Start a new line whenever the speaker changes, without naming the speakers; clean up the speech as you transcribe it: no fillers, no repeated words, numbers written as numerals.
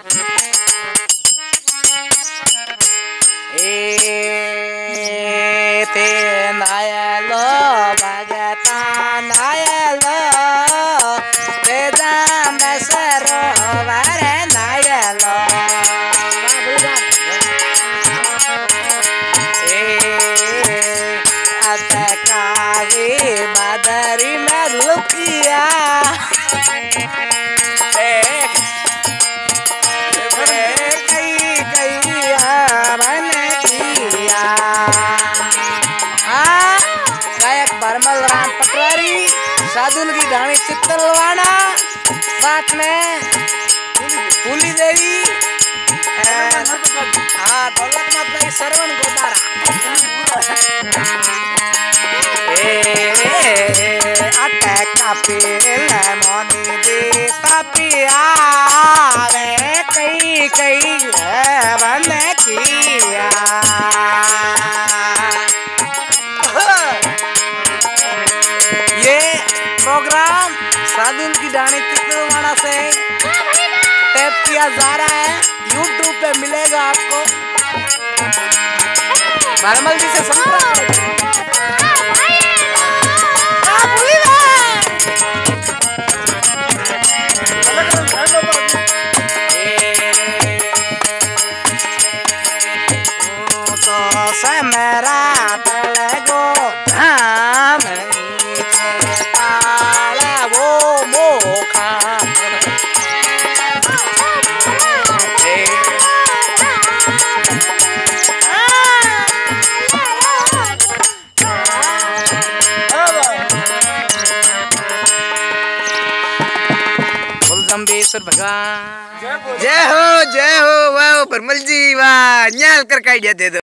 ते नायलो भगता नायलो ते जाम सरोवर नायलो कावी मदरी में लुकिया परमल राम पटवारी साधुन की ढाणी चित्तलवाना साथ में फूली देवी दौलत माता सरवण गोदारा अटैका पेल मोनी दे तपिया रे कई कई बन किया प्रोग्राम साधुन की ढाणी चित्तलवाड़ा से टैप किया जा रहा है, YouTube पे मिलेगा आपको। परमल जी से संपर्क तो से मेरा तलगो धाम भगवान जय हो वाह परमल जी वाह न्याल कर दे दो।